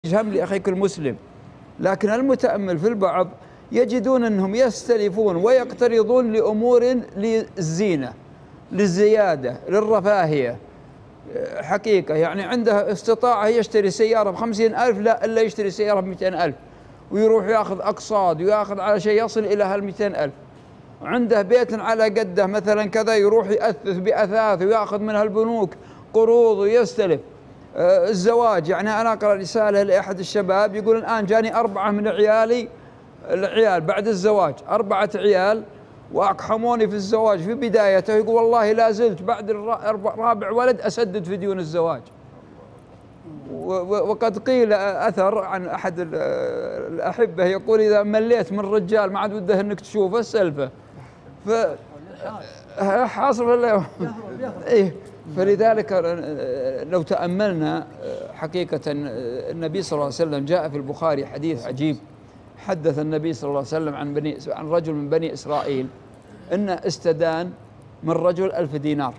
هم لأخيك المسلم. لكن المتأمل في البعض يجدون أنهم يستلفون ويقترضون لأمور للزينة، للزيادة، للرفاهية. حقيقة يعني عنده استطاعة يشتري سيارة ب50,000، لا إلا يشتري سيارة ب200,000، ويروح ياخذ أقساط وياخذ على شيء يصل إلى هال200,000. عنده بيت على قده مثلا كذا، يروح يأثث بأثاث وياخذ منها البنوك قروض ويستلف. الزواج، يعني أنا أقرأ رسالة لأحد الشباب يقول الآن جاني 4 من العيال بعد الزواج، 4 عيال وأقحموني في الزواج في بدايته. يقول والله لا زلت بعد الرابع ولد أسدد في ديون الزواج. وقد قيل أثر عن أحد الأحبة يقول إذا مليت من رجال ما عاد وده أنك تشوفه السلفة. حاصل إيه. فلذلك لو تأملنا حقيقة النبي صلى الله عليه وسلم جاء في البخاري حديث عجيب. حدث النبي صلى الله عليه وسلم عن رجل من بني إسرائيل إن استدان من رجل 1000 دينار،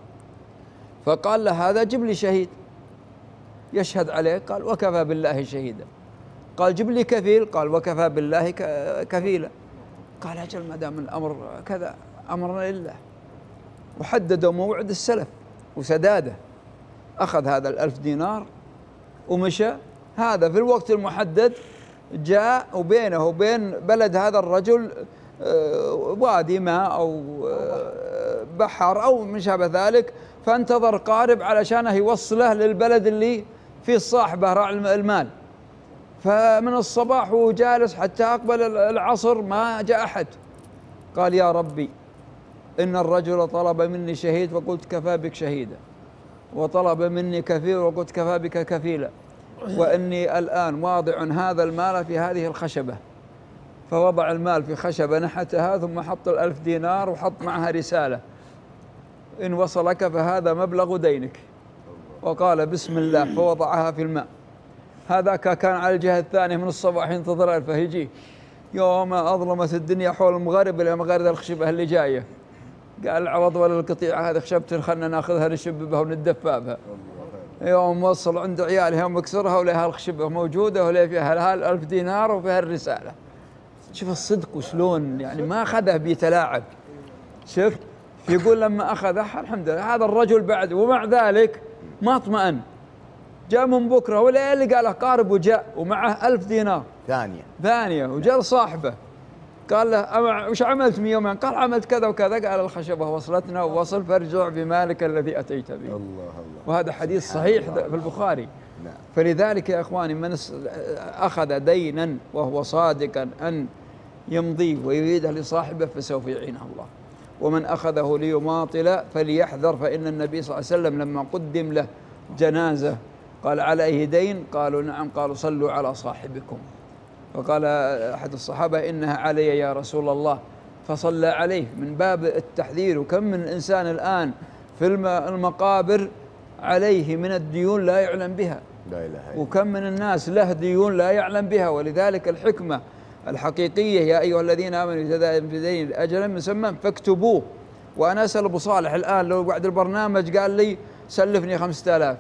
فقال له هذا جيب لي شهيد يشهد عليه. قال وكفى بالله شهيدا. قال جيب لي كفيل. قال وكفى بالله كفيلا. قال أجل ما دام الأمر كذا أمرنا لله. وحددوا موعد السلف وسداده. أخذ هذا 1000 دينار ومشى. هذا في الوقت المحدد جاء وبينه وبين بلد هذا الرجل وادي ماء أو بحر أو ما شابه ذلك، فانتظر قارب علشانه يوصله للبلد اللي فيه الصاحبة راعي المال. فمن الصباح وهو جالس حتى أقبل العصر ما جاء أحد. قال يا ربي إن الرجل طلب مني شهيد فقلت كفى بك شهيدا، وطلب مني كفيل وقلت كفى بك كفيلا، وإني الآن واضع هذا المال في هذه الخشبة. فوضع المال في خشبة نحتها ثم حط 1000 دينار وحط معها رسالة إن وصلك فهذا مبلغ دينك، وقال بسم الله فوضعها في الماء. هذاك كان على الجهة الثانية من الصباح ينتظر ألفه يجي. يوم أظلمت الدنيا حول المغرب إلى مغارب الخشبة اللي جاية، قال العوض ولا القطيعة هذه خشبة خلنا ناخذها نشببها وندفى بها. يوم وصل عند عياله يوم مكسرها ولها الخشبة موجودة ولها فيها 1000 دينار وفيها الرسالة. شوف الصدق وشلون يعني ما أخذها بيتلاعب. شوف يقول لما أخذها الحمد لله هذا الرجل بعد، ومع ذلك ما اطمأن. جاء من بكرة ولا اللي قاله قارب وجاء ومعه 1000 دينار ثانية وجاء صاحبه قال له وش عملت من يومين؟ قال عملت كذا وكذا. قال الخشبة وصلتنا ووصل فارجع بمالك الذي أتيت به. الله. وهذا حديث صحيح في البخاري. نعم. فلذلك يا إخواني من أخذ دينا وهو صادقا أن يمضيه ويريده لصاحبه فسوف يعينه الله، ومن أخذه ليماطل فليحذر، فإن النبي صلى الله عليه وسلم لما قدم له جنازة قال عليه دين؟ قالوا نعم. قالوا صلوا على صاحبكم. فقال أحد الصحابة إنها علي يا رسول الله، فصلى عليه من باب التحذير. وكم من إنسان الآن في المقابر عليه من الديون لا يعلم بها، لا إله إلا الله. وكم من الناس له ديون لا يعلم بها. ولذلك الحكمة الحقيقية يا أيها الذين آمنوا إذا في دين أجلا مسمى فاكتبوه. وأنا أسأل أبو صالح الآن لو بعد البرنامج قال لي سلفني 5000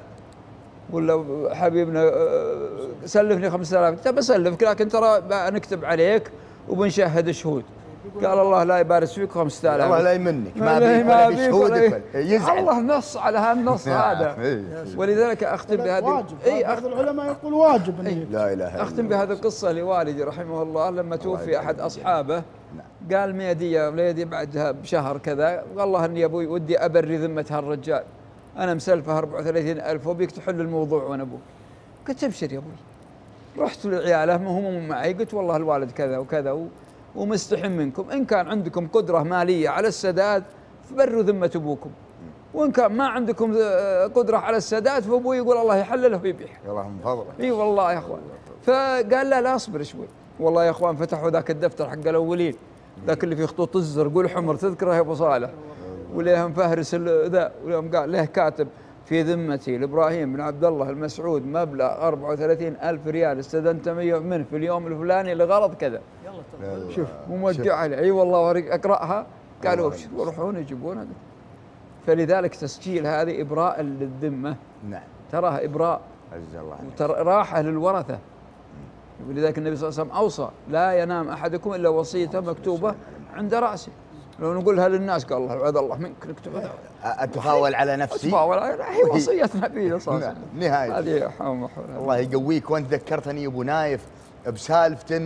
ولا حبيبنا سلفني 5000، تبى أسلفك لكن ترى نكتب عليك وبنشهد شهود. قال الله لا يبارس فيك 5000. الله لا يمنك ما بيك شهودك يزعل. الله نص على هالنص هذا. ولذلك أختم بهذه واجب. بعض العلماء يقول واجب. لا إله. أختم بهذه القصة لوالدي رحمه الله لما توفي أحد أصحابه. قال ميدي بعدها بشهر كذا والله إني أبوي ودي أبري ذمة هالرجال، أنا مسلفه 34,000 وبيك تحل الموضوع وأنا أبوك. قلت أبشر يا أبوي. رحت لعياله هم معي قلت والله الوالد كذا وكذا ومستحم منكم، إن كان عندكم قدرة مالية على السداد فبروا ذمة أبوكم، وإن كان ما عندكم قدرة على السداد فأبوي يقول الله يحلله ويبيح. الله من فضله. إي والله يا أخوان. فقال لا أصبر شوي. والله يا أخوان فتحوا ذاك الدفتر حق الأولين، ذاك اللي فيه خطوط الزر قول حمر تذكره يا أبو صالح، وليهم فهرس ذا، وليهم قال له كاتب في ذمتي لإبراهيم بن عبد الله المسعود مبلغ 34,000 ريال استدنت منه في اليوم الفلاني لغرض كذا. شوف وموجع عليه. اي والله اقراها. قالوا ابشر ويروحون يجيبونها. فلذلك تسجيل هذه إبراء للذمة. نعم. تراها إبراء عز الله عليك. وترى راحة للورثة. ولذلك النبي صلى الله عليه وسلم أوصى لا ينام أحدكم إلا وصيته مكتوبة عند رأسه. لو نقولها للناس قال الله عباد الله منك نكتبها. أتفاول على نفسي. أتفاول هي وصية النبي صلى الله عليه وسلم. نهاية. هذه الله يقويك. وأنت ذكرتني أبو نايف بسالفة